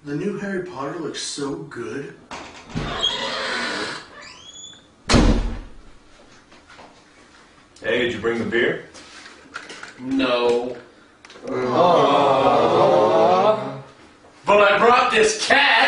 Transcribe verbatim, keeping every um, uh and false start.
The new Harry Potter looks so good. Hey, did you bring the beer? No. Aww. But I brought this cat!